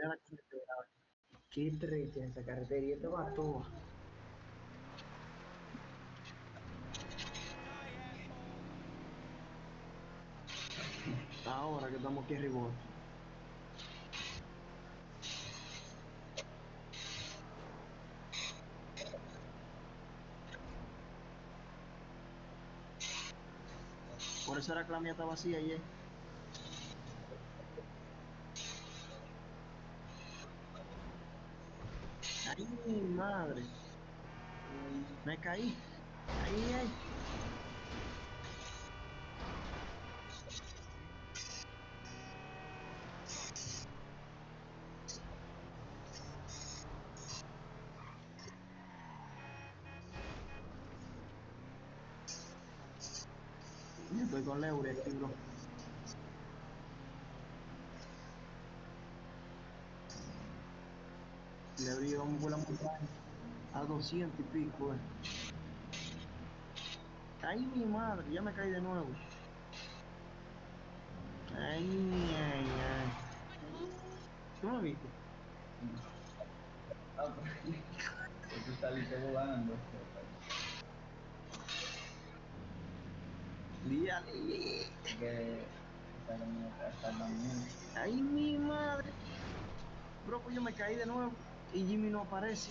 mira la carretera. Qué estrecha esa carretera y esto va todo. Ahora que estamos aquí arriba. Por eso era que la mía está vacía ayer. Ay, mi madre. Me caí. Ay, ay. Yo estoy con Leure aquí, bro. Leure y vamos por la montaña. A 200 y pico, Ay, mi madre, ya me caí de nuevo. Ay, ay, ay. ¿Tú me viste? Ah, pues tú saliste volando. Díale. Que esa camioneta tarda mucho. Ay, mi madre. Bro, pues yo me caí de nuevo y Jimmy no aparece.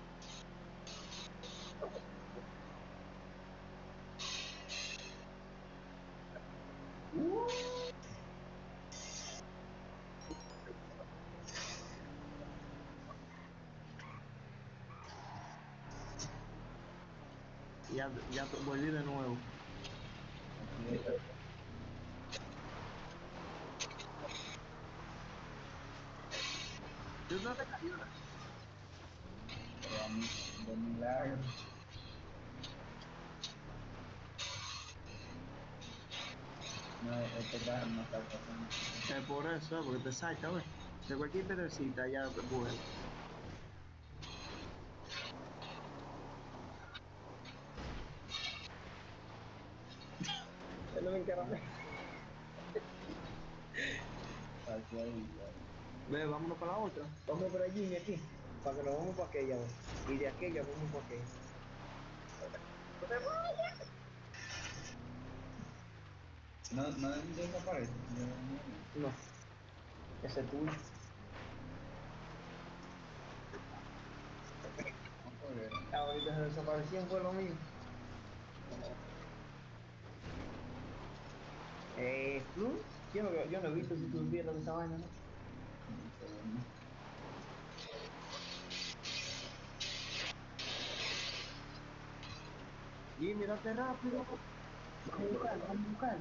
Ya volví de nuevo. Aquí está. ¿Tú no te cayó? Pero a mí, de milagro. No, este carro no salta tanto. Es por eso, porque te salta, güey. De cualquier pedrecita ya vuela. Él no me encaramé. Pasó ahí, ya. Ve, vámonos para la otra. Vamos por allí y aquí. Para que nos vamos para aquella, güey. Y de aquella vamos para aquella. No, no desaparece. No, ese es tuyo. No puede. Ahorita se desapareció, fue lo mío. ¿Tú? Yo no he visto si tú supieras de esa vaina, ¿no? No sé, no. Jimmy, date rápido. Vamos a buscarlo, vamos a buscarlo.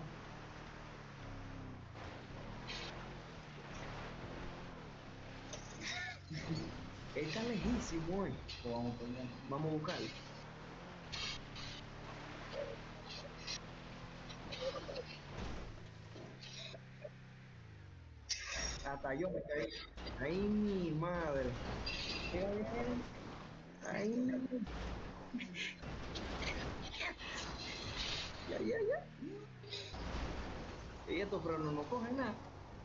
Está lejísimo, eh. Pues vamos por allá. Vamos a buscarlo. Hasta yo me caí. Ay, mi madre. Mira, mira, mira. Ay, ya, ya, ya. Y estos frenos no cogen nada.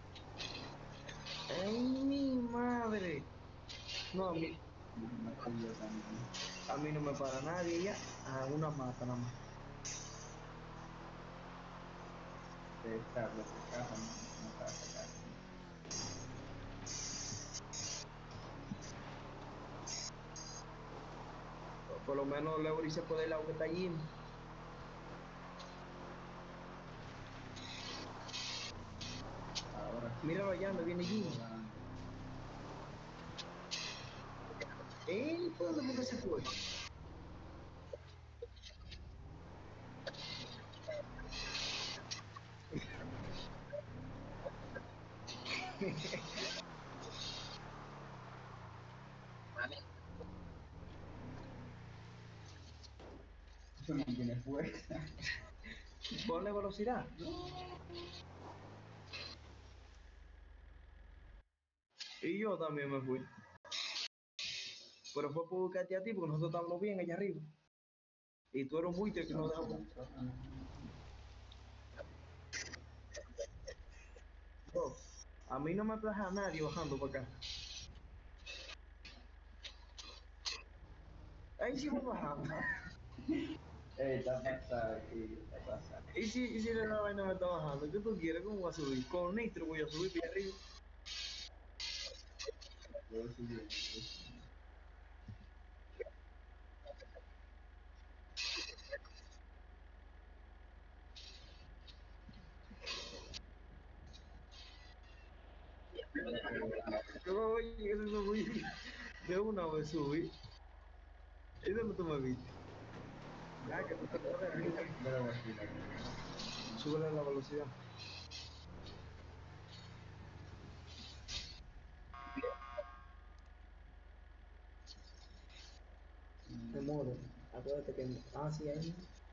Ay, mi madre. No, No estoy yo también. a mí no me para nadie ya. A una mata nada más. Ese carro no pasa casi. Por lo menos Leury se puede ir lado que está allí. Ahora sí. Míralo allá donde viene Jimmy. Volando. ¿Por dónde fue que se fue? Eso no tiene fuerza. Ponle velocidad. Y yo también me fui. Pero fue por buscarte a ti porque nosotros estábamos bien allá arriba. Y tú eres un buitre que no dejó. Bro, a mí no me plaja a nadie bajando para acá. Ahí sí va bajando. Está pasado aquí, está pasado. Y si la vaina me está bajando, ¿qué tú quieres? ¿Cómo voy a subir? Con nitro voy a subir para arriba. Puedo subir, puedo subir. Oye, eso subí. De una vez subí. ¿Y dónde tú me viste? Ah, que tú te estás de arriba. De la vacila. Súbele la velocidad. De modo, acuérdate que. Ah, sí, ahí.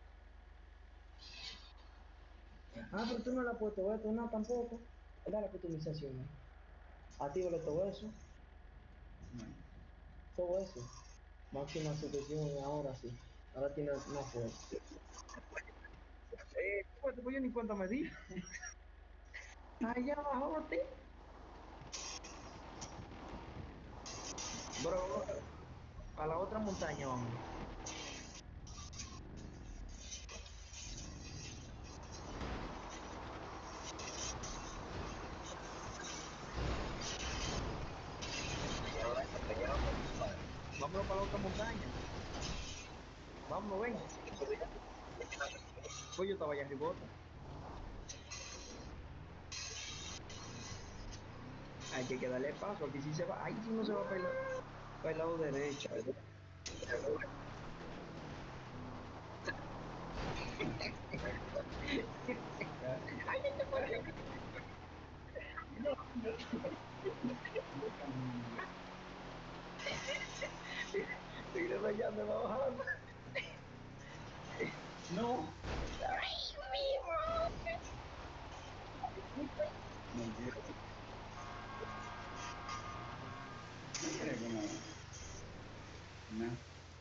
Ah, pero tú no le has puesto esto, no, tampoco. Dale la customización. Actívale No. todo eso. Máxima suscripción, ahora sí. Ahora tiene más fuerza. Pues yo ni cuenta me di. Allá abajo, bro, a la otra montaña vamos. Vámonos para la otra montaña. Vámonos, ven. Pues yo estaba allá arriba. Hay que darle paso. Aquí sí se va. Ahí sí no se va para el lado derecho. Ya. Yo camino. Mira, allá me va bajando. No. No quiero. No quiero que no. No.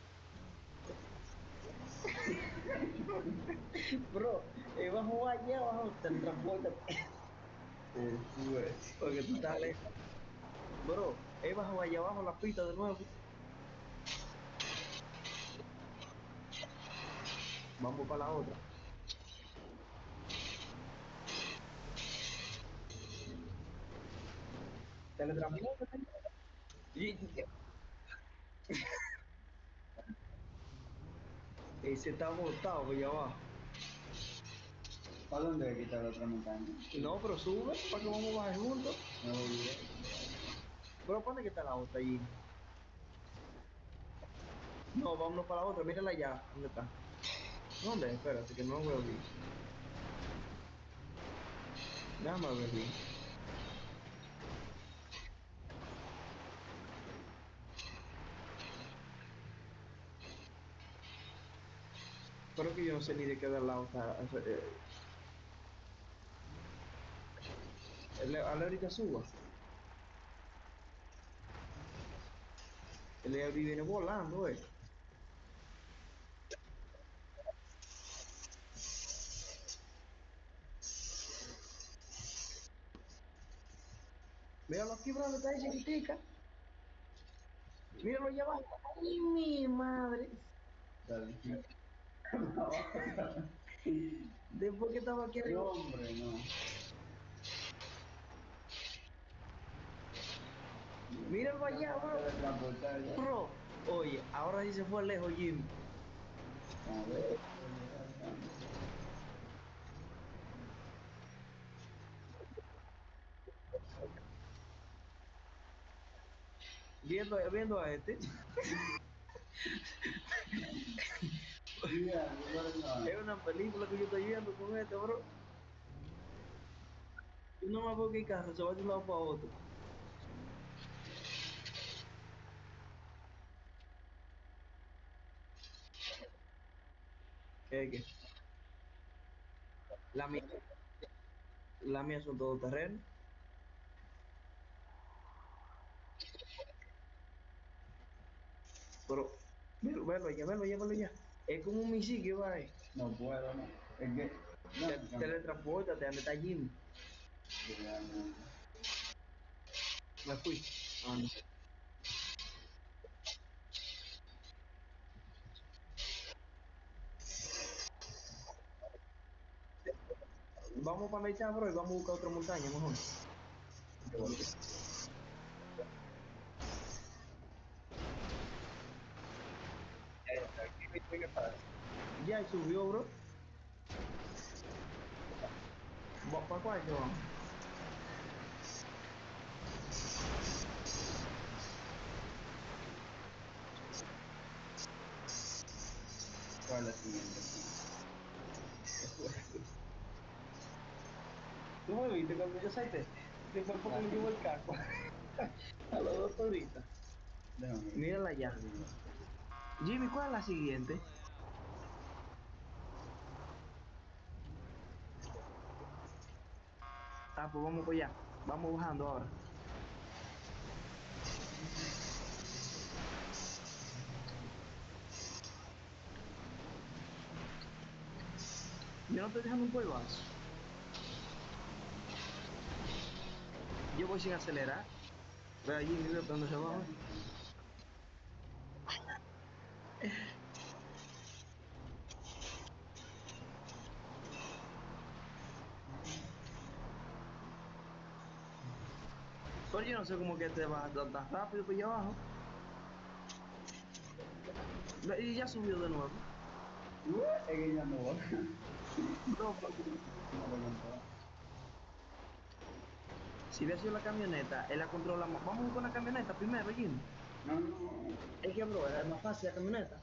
Bro, bajo allá abajo, teletransportate. Sube. Porque tú estás lejos. Bro, bajo allá abajo la pista de nuevo. Vamos para la otra. Teletransportate. Y- Ese está botado allá abajo. ¿Para dónde he quitado la otra montaña? No, pero sube para que vamos a bajar juntos. Me olvidé. Bro, ¿para dónde que está la otra allí? No, vámonos para la otra. Mírala allá. ¿Dónde está? ¿Dónde? Espérate, que no lo veo bien. Déjame ver bien. Pero que yo no sé ni de qué del lado está. Ale ahorita suba. El Leabri viene volando, eh. Míralo aquí, bro, está ahí chiquitica. Míralo allá abajo. ¡Ay, mi madre! Dale. Abajo, dale. Después que estaba aquí No, arriba. hombre, no. Míralo allá, bro. Teletransportar ya. Bro, oye, ahora sí se fue lejos, Jimmy. Vamos a ver. Voy a llegar grande. Viendo a este. Mira, yo no. Es una película que yo estoy viendo con este, bro. Yo no me veo que el carro se va de un lado para otro. ¿Qué? La mía, la mía son todo terreno. Pero, velo allá. Es como un misil que va ahí. No puedo, no. Es que. No, me cambio. Teletransportate, donde está Jimmy. Realmente. Me fui. Ah, no. vamos para echar, bro, y vamos a buscar otra montaña mejor. Ya, y subió, bro. ¿Para cuál que vamos? ¿Cuál es la siguiente? Tú me viste cuando yo salté, que fue porque me llevó el casco. A los dos toditas. Déjame ver. Mírala ya. Jimmy, ¿cuál es la siguiente? Ah, pues vamos por allá. Vamos bajando ahora. Yo no estoy dejando un polvazo. Yo voy sin acelerar. Ve allí, Jimmy, ve para dónde se va. Pero yo no sé cómo que te vas tan rápido por allá abajo. Ve, y ya subió de nuevo. Es que ya no va. Bro, si hubiera sido la camioneta, él la controlamos. Vamos a buscar una camioneta primero, Jimmy. No, no. Es que, bro, es más fácil la camioneta.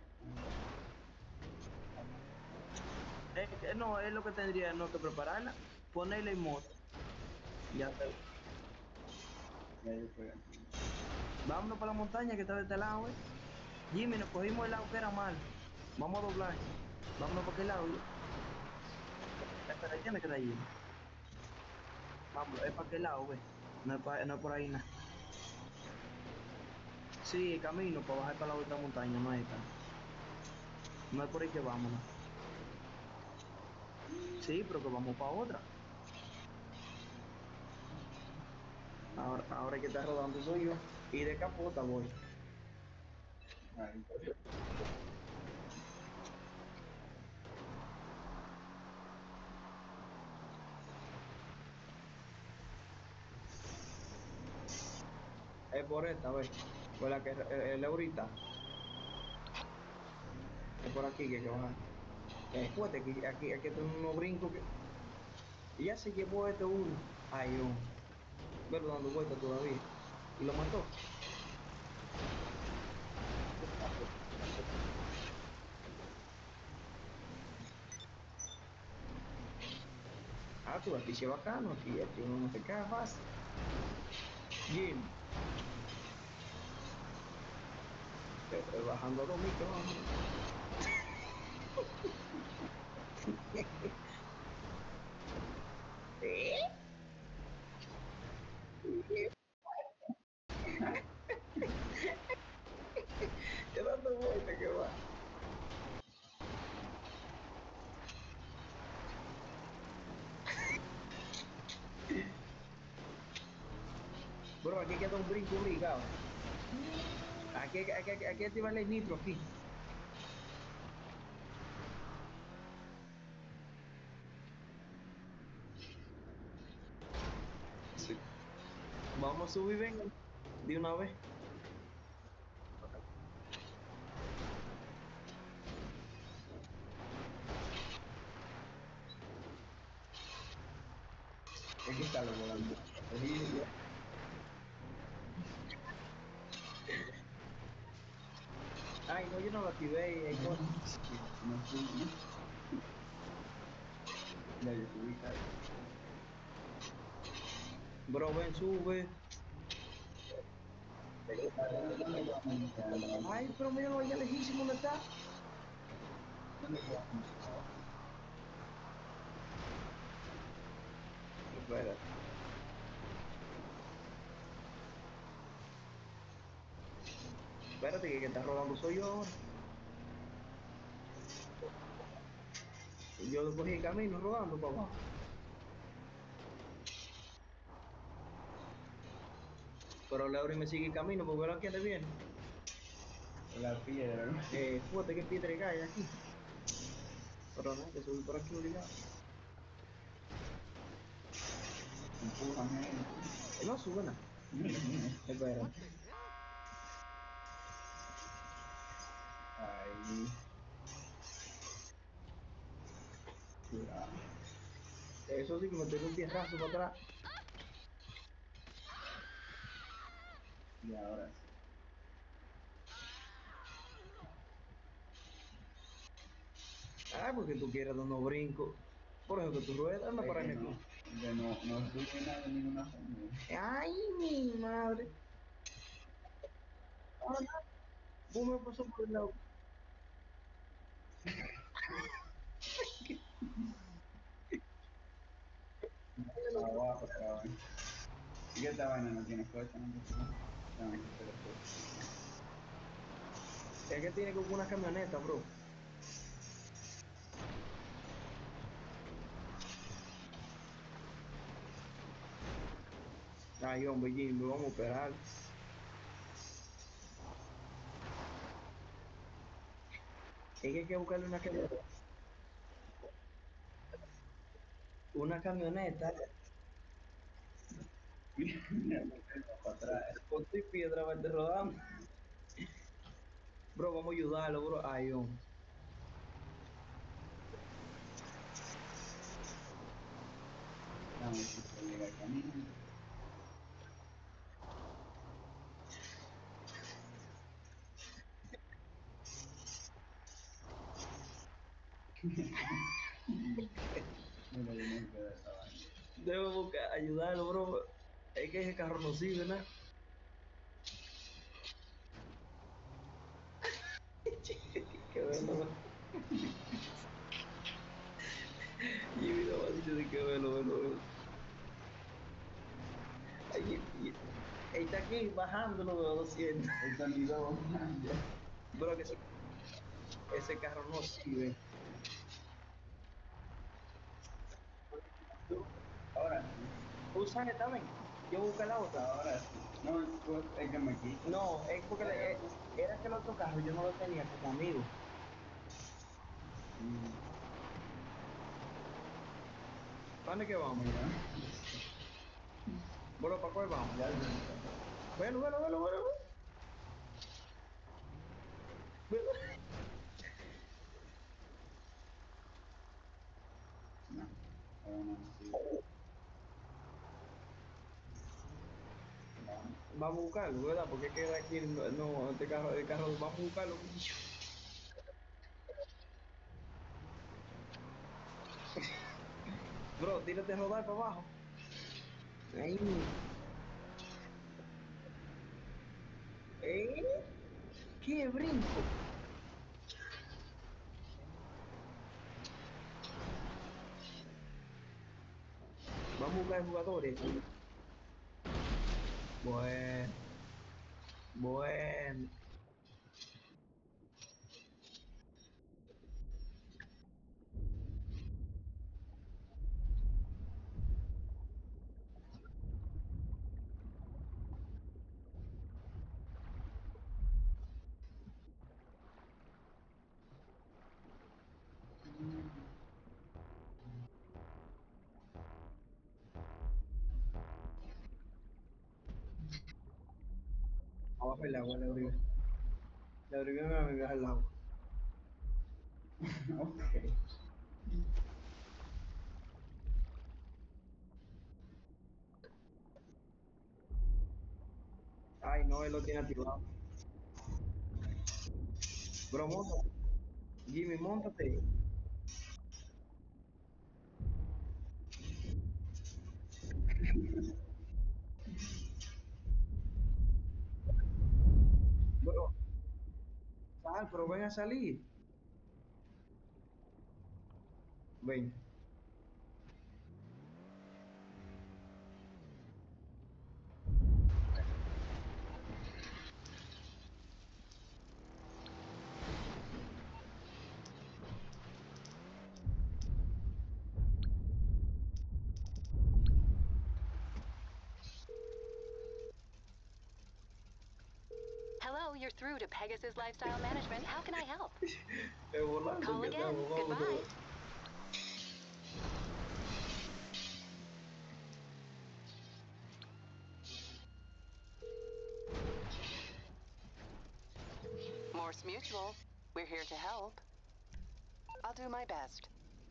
No, es lo que tendría no que prepararla, ponerla en moto. Ya está. Ya yo estoy aquí. Vámonos para la montaña que está de este lado, Jimmy, nos cogimos el lado que era mal. Vamos a doblar. Vámonos para aquel lado. Espera, ¿quién es que está allí? Vamos, es para aquel lado, ve. No es por ahí nada. Sí, camino para bajar para la otra montaña, no es esta. No es por ahí que vamos, ¿no? Sí, pero que vamos para otra. Ahora que está rodando soy yo. Y de capota voy. Ay, Es por esta, ve. Por la que el ahorita. Es por aquí que hay que bajar. Fuerte, aquí tengo unos brincos que. Y ya se llevó este uno. Ay, yo. Pero dando vueltas todavía. Y lo mató. Ah, tú, aquí sí es bacano, aquí uno no se cae fácil. Jim, bajando a 2000 que vamos. ¿Eh? ¿Qué dando vueltas que va? Bro, aquí queda un brinco obligado. Aquí activa el nitro aquí. Sí. Vamos a subir, venga, de una vez. aquí está lo volando. Ay, no, yo no lo activé y ahí fue. No subí. Ya yo subí, claro. Bro, ven, sube. ¿Dónde vamos? Ay, pero míralo allá lejísimo, ¿dónde está? ¿Dónde vamos? Espérate. Espérate, que está rodando soy yo ahora. Yo cogí el camino rodando para abajo. Pero Laura me sigue el camino porque ahora que le viene. La piedra, ¿no? Fuerte que piedra cae aquí. Pero nada, que subí por aquí obligado. Empújame ahí. No sube nada. Mira, mira. Espera. Ahí. Cuidado. Eso sí que me tengo un tierrazo para atrás. Y ahora sí. Ah, porque tú quieres dar unos brincos. Por ejemplo, tu rueda anda Es para que mí. no, que no sube nada de ninguna forma. Ay, mi madre. Ay, ¿cómo me pasó por el lado? Abajo, cabrón. Y que esta vaina no tiene fuerza, no sé. Tengo que hacer fuerza. Es que tiene como una camioneta, bro. Ay, hombre, Jimmy, vamos a operar. Es que hay que buscarle una camioneta. Una camioneta Mira, para atrás. con tu piedra va rodando. Bro, vamos a ayudarlo, bro. Ay, hombre. Vamos a ver si se llega el camino. Mira, yo no queda esa vaina. Debo buscar, ayudarlo, bro. Es que ese carro no sirve, ¿no? Qué bueno. Jimmy no va a decir de que bueno. Ay, está aquí bajándolo de 200. El sonido ya. Bro, que ese carro no sirve. Ahora sí. Usa esta, ven. Yo busco la otra. Ahora sí. No, pues es que me quito. No, es porque era que el otro carro yo no lo tenía como amigo. Mm, ¿Para dónde que vamos? mira, Bueno, ¿para cuál vamos? ya se Bueno. Bueno. no, aún así. Vamos. Vamos a buscarlo, ¿verdad? Porque queda aquí, no, el carro, vamos a buscarlo. Bro, tírate a rodar para abajo. Ahí. ¿Eh? ¡Qué brinco! Vamos a buscar jugadores. Bueno, bueno. Abajo el agua, la orilla. La orilla me viaja al agua. Ok. Ay, no, él lo tiene activado. Bro, montate. Jimmy, montate. Bro, sal, pero ven a salir. Ven. Hello, you're through to Pegasus Lifestyle Management. How can I help? Es volando Call que again. estamos, Goodbye. vámonos. Norse Mutual. We're here to help. I'll do my best.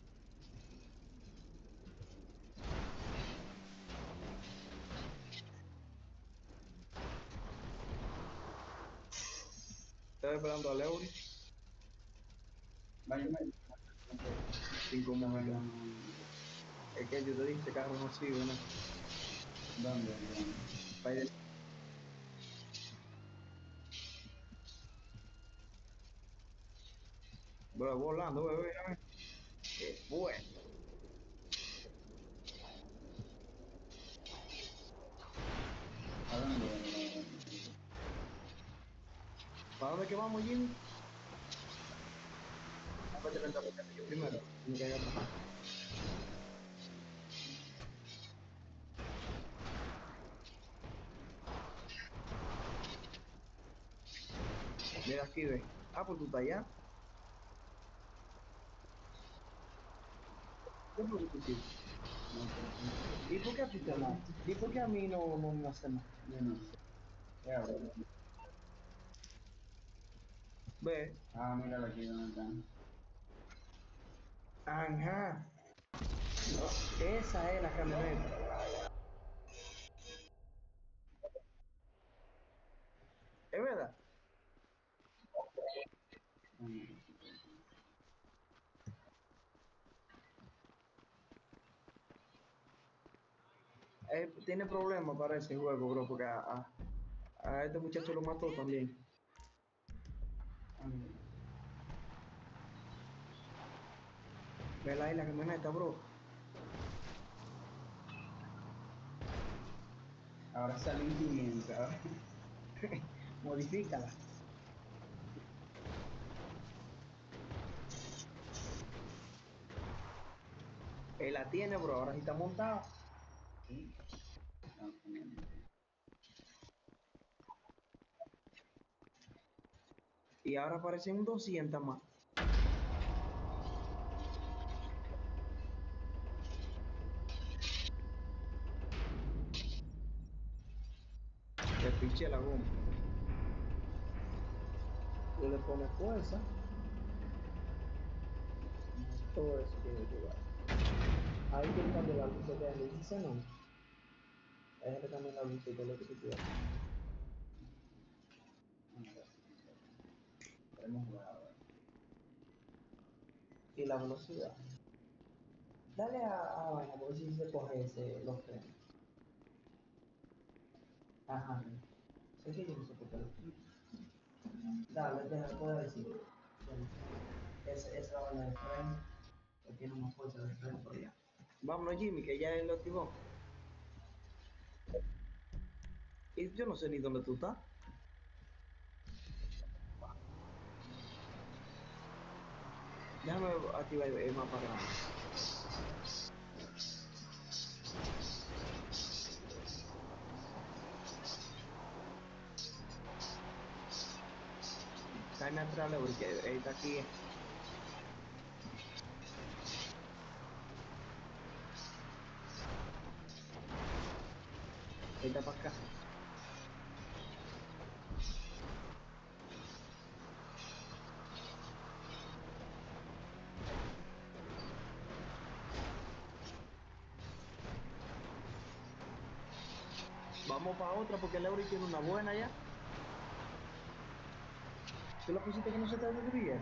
Estoy esperando a Leury. Vaya, vaya. Sin comunicar. Es que yo te dije, ese carro no sirve, ¿no? ¿Dónde? Vaya. Voy volando, bebé. Qué bueno. ¿A dónde? ¿Para dónde que vamos, Jimmy? Vamos a meter la roca yo primero. Me caiga atrás. Mira aquí, ve. Ah, pues tú estás allá. ¿Qué es lo que tú hiciste? ¿Y por qué a ti te mata? ¿Y por qué a mí no me hace nada? Yo no sé. ¿Qué hago? Ve. Ah, míralo aquí donde están. Ajá. Esa es la camioneta. Es verdad. Tiene problemas para ese juego, bro, porque a este muchacho lo mató también. Vela ahí la camioneta, bro. Ahora salen 500, ¿sabes? Modifícala. Él la tiene, bro. Ahora sí está montado. Sí. Ah, genial. Y ahora aparecen un 200 más. Le piché la goma. Yo le pongo fuerza. Todo eso tiene que llevar. Ahí tiene que cambiar la luz de le dice no. Ahí que cambiar la luz de lo que tú quieras. Hemos jugado. Y la velocidad. Dale a vaina, a ver si se coge los frenos. Ajá. Es que yo no sé por qué lo dale, puedo decir. Esa vaina de freno, que tiene más fuerza de freno por allá. Vámonos, Jimmy, que ya él lo activó. Y yo no sé ni dónde tú estás. Déjame activar el mapa grande. Cállame atrás, porque él está aquí. Él está para acá. Vamos para otra porque el Eury tiene una buena ya. ¿Tú la pusiste que no se te destruye?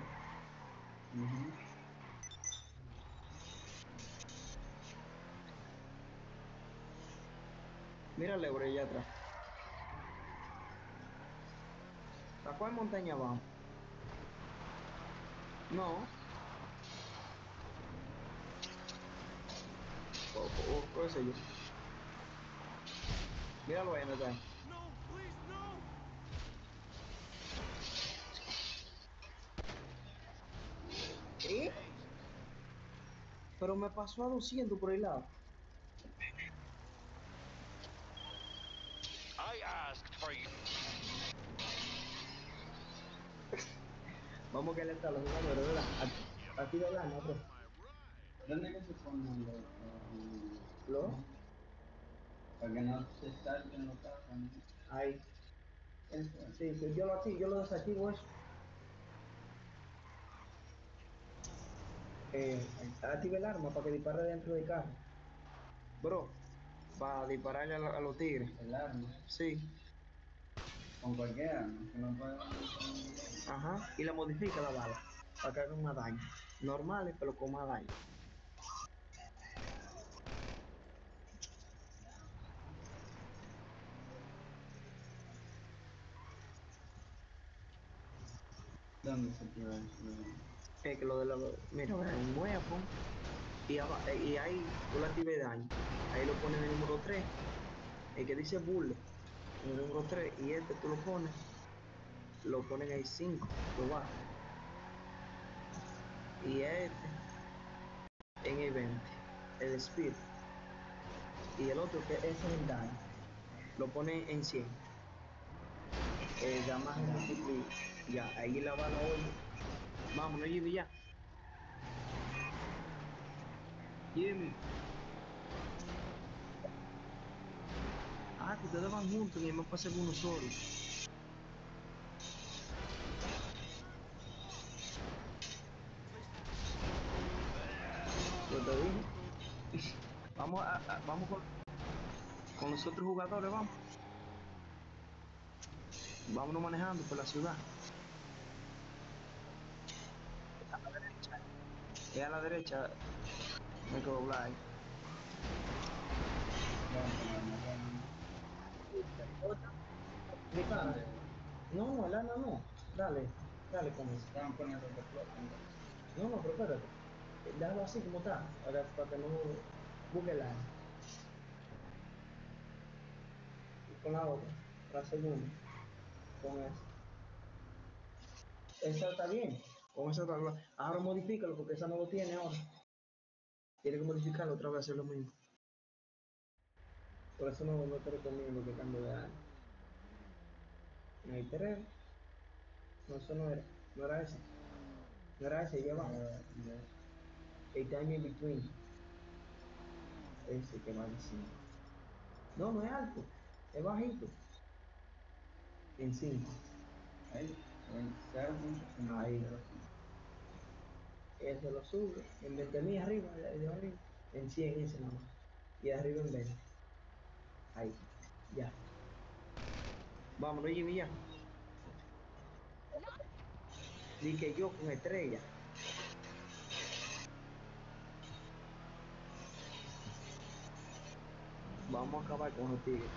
Mira el Eury allá atrás. ¿A cuál montaña vamos? No. O ese yo. Míralo ahí, ¿no? No, please, no! ¿Eh? Pero me pasó a 200 por el lado. I asked for you. Vamos que le está los jugadores, ¿verdad? Aquí de gana, bro. My ride. ¿Dónde que se ponen ¿Lo? para que no se salten los carros? ¿No? Ahí. Eso es. Sí, yo lo activo, yo lo desactivo eso. Activa el arma para que dispare dentro del carro. Bro, para dispararle a los tigres. El arma. Sí, Con cualquier arma. Que no puede con ajá. Y la modifica la bala para que haga más daño. Normales, pero con más daño. ¿Dónde se activa eso? Es que lo de la. Mira, un weapon. Y ahí tú le activas daño. Ahí lo pones en el número 3. El que dice bullet. En el número 3. Y este tú lo pones. Lo ponen ahí 5. Lo bajas. Y este en el 20. El speed. Y el otro que ese es el daño. Lo ponen en 100. Ya más multiplica. Ya, ahí la bala, oye. Vámonos, Jimmy, ya. Jimmy. Ah, que ustedes van juntos y me pasé con uno solo. Yo te dije. Vamos con los otros jugadores, vamos. Vámonos manejando por la ciudad. Es a la derecha. No hay que doblar ahí. Dispara. No, el arma no. Dale, dale con eso. Estaban poniendo que explotan. No, pero espérate. Déjalo así como está, para que no busque el arma. Y con la otra, la segunda. Con esa. Esa está bien. Con esa está bien. Ahora modifícalo porque esa no lo tiene ahora. Tiene que modificarlo otra vez, hacer lo mismo. Por eso no te recomiendo que cambie de arma. No hay tres. No, eso no era. No era ese. No era ese, lleva. El time in between. Ese que vale 5. No, no es alto. Es bajito. En 5. Ahí, en 0.5. Ahí. Ese lo sube. En 20.000 arriba, de arriba. En 100 ese nada más. Y de arriba en 20. Ahí. Ya. Vámonos, Jimmy, ya. Di que yo con estrella. Vamos a acabar con los tigres.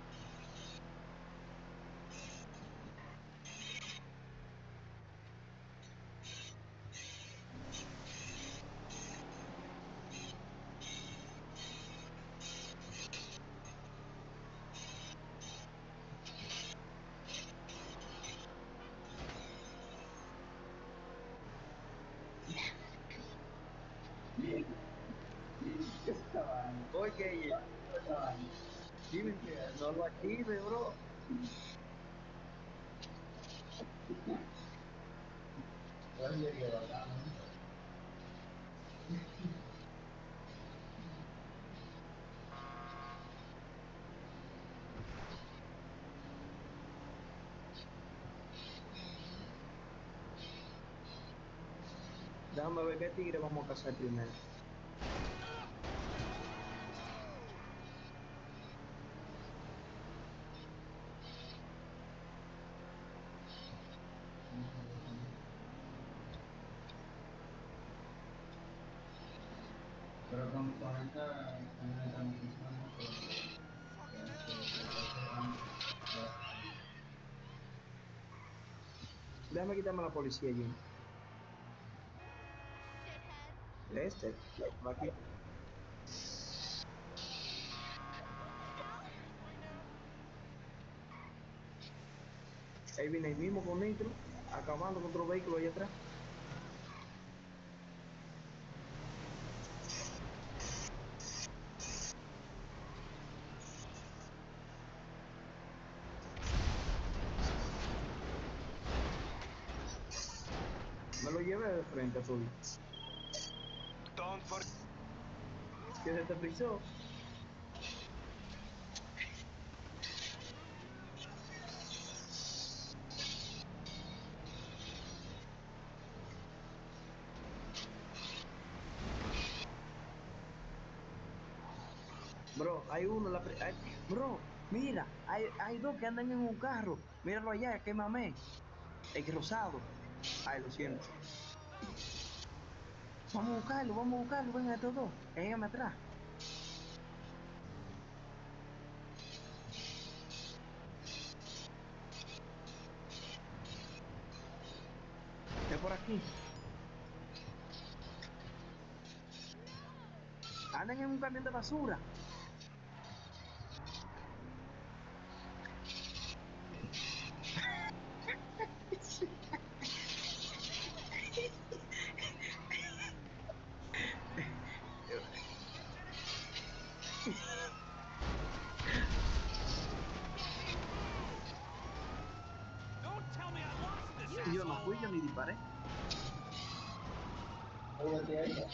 Oye, Jimmy, no lo active, bro. Oye, qué bacano. Déjame ver qué tigre vamos a cazar primero. Pero con esta camioneta no funciona porque Déjame quitarme a la policía, Jimmy. Lester, aquí. Ahí viene el mismo con nitro, acabando con otro vehículo allá atrás. Me lo llevé de frente a todo. Don't for Que se te frizó. Bro, hay uno, bro, mira, hay dos que andan en un carro. Míralo allá, que mamé. El que rosado. Ay, lo siento. Vamos a buscarlo, vengan estos dos. Cáiganme atrás. Es por aquí. Andan en un camión de basura. Don't tell me I lost this Yo no fui, yo ni disparé. Oye, ¿qué hay?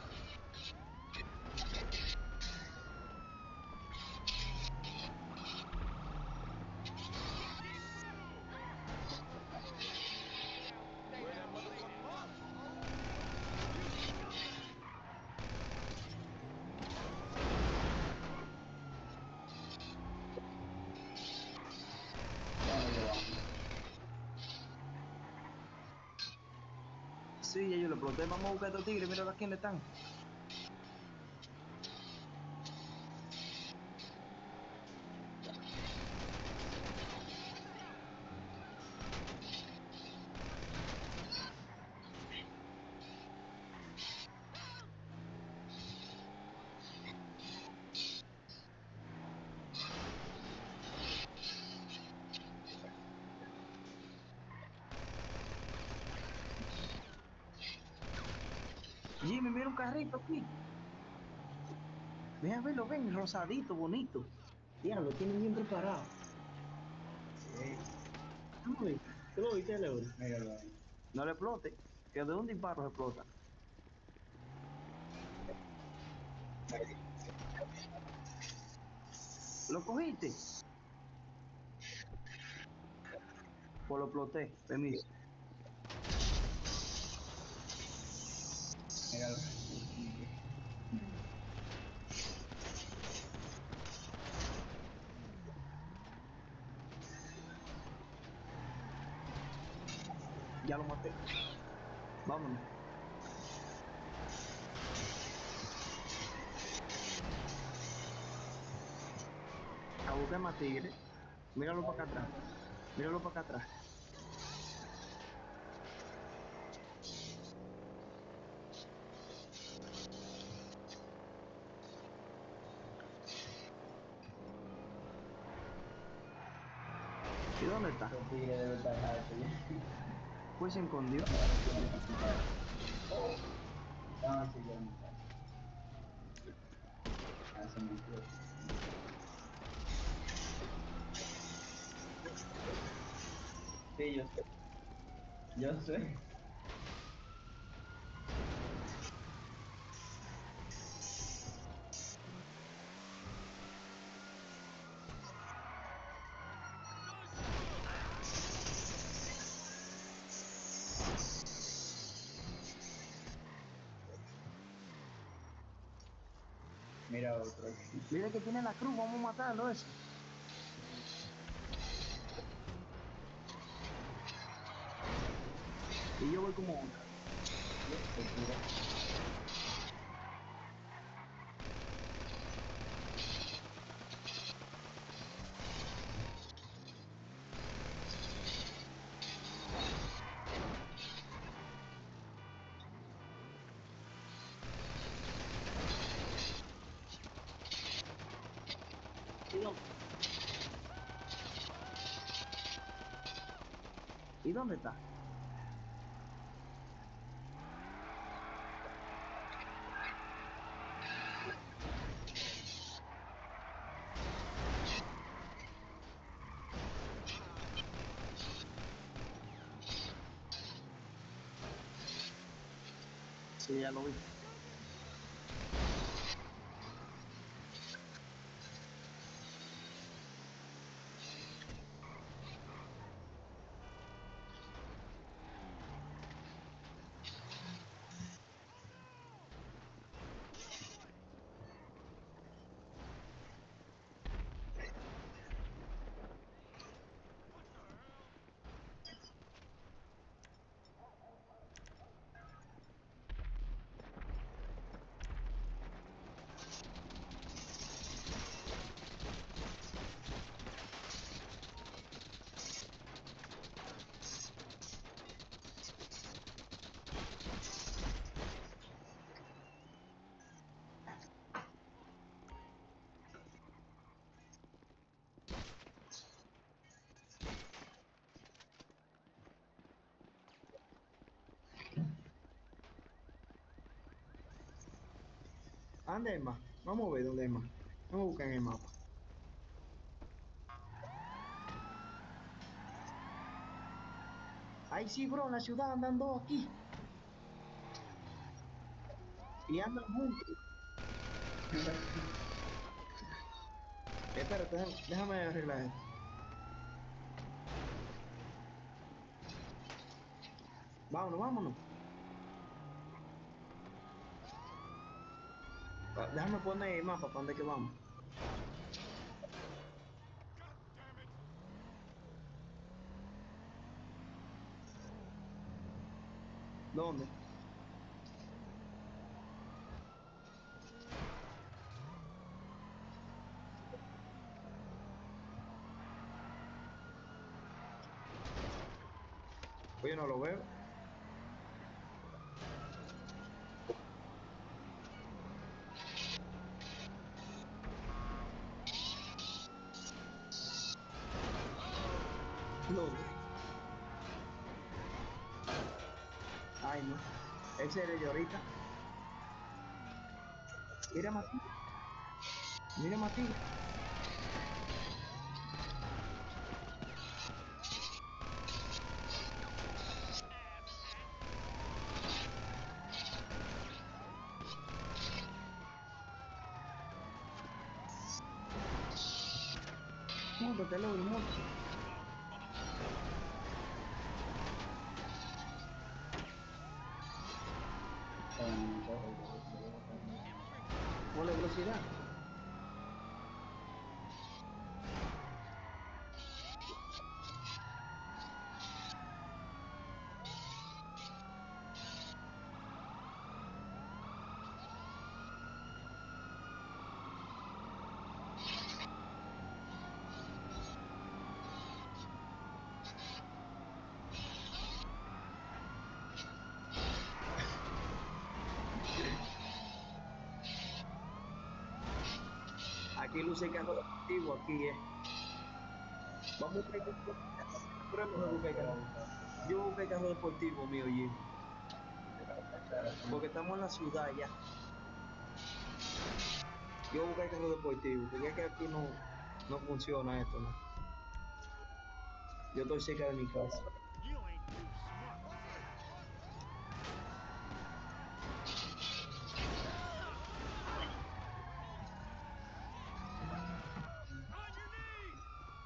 Where that motherfucker? Ya lo llevamos. Sí, ya yo lo exploté. Vamos a buscar a estos tigres, mira a quiénes están. Jimmy, mira un carrito aquí. Ven a verlo, ven, rosadito, bonito. Ya, lo tienen bien preparado. Sí, ¿Tú lo viste, Leo? míralo ahí. No le explote, que de un disparo se explota. ¿Lo cogiste? Pues lo exploté, permiso. Míralo. Ya lo maté. Vámonos. A buscar más tigres. Míralo para acá atrás. Míralo para acá atrás. ¿Y dónde está? Ese tigre debe estar harto ya. Pues se escondió. Estaban siguiendo. Ah, se metió. Sí, yo sé. Yo sé. Mira otro aquí. Mira que tiene la cruz, vamos a matarlo eso. Y yo voy como otra. Se tiró. ¿Y dónde? ¿Y dónde está? Sí, ya lo vi. ¿Dónde hay más? Vamos a ver dónde hay más. Vamos a buscar en el mapa. Ahí sí, bro, en la ciudad andan dos aquí. Y andan juntos. Espérate, déjame arreglar esto. Vámonos, vámonos. Déjame poner el mapa para dónde que vamos. God damn it! ¿Dónde? Oye, no lo veo. ¿Dónde? Ay, no. Ese eres yo ahorita. Mira, Matilde. Mira, Matilde. Móntate, Lori, móntate. Ponle velocidad. Aquí luce carro deportivo, aquí Vamos a buscar carro. Yo voy a buscar el carro deportivo mío, Jim. Porque estamos en la ciudad ya. Yo voy a buscar el carro deportivo, porque es que aquí no funciona esto, ¿no? Yo estoy cerca de mi casa. You ain't too smart. On your knees!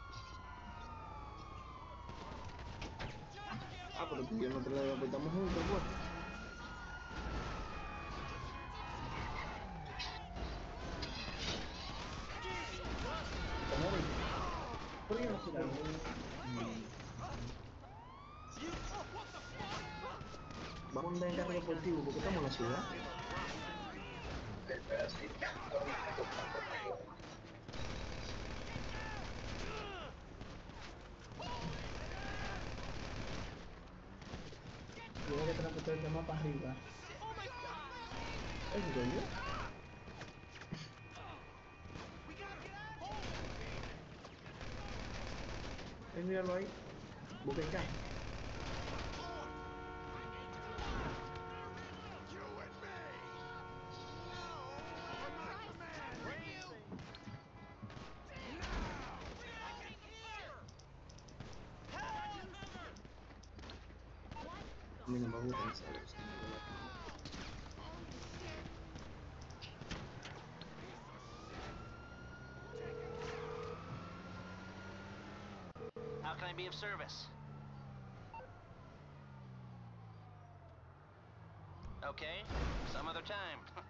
Ah, pero tú y yo no te la digo, pues estamos juntos, pues. Como ahorita. Pero yo no sé por qué. What the fuck? Vamos a andar en carro deportivo porque estamos en la ciudad. Tiene que transportar el tema para arriba. Oh my god! Eso soy yo. We gotta get out of here! Míralo ahí. Busca el carro. You and me! No! For my command! Bring you! Now! Reloading here! Help! A mí no me gusta esa luz. How can I be of service? Okay, some other time.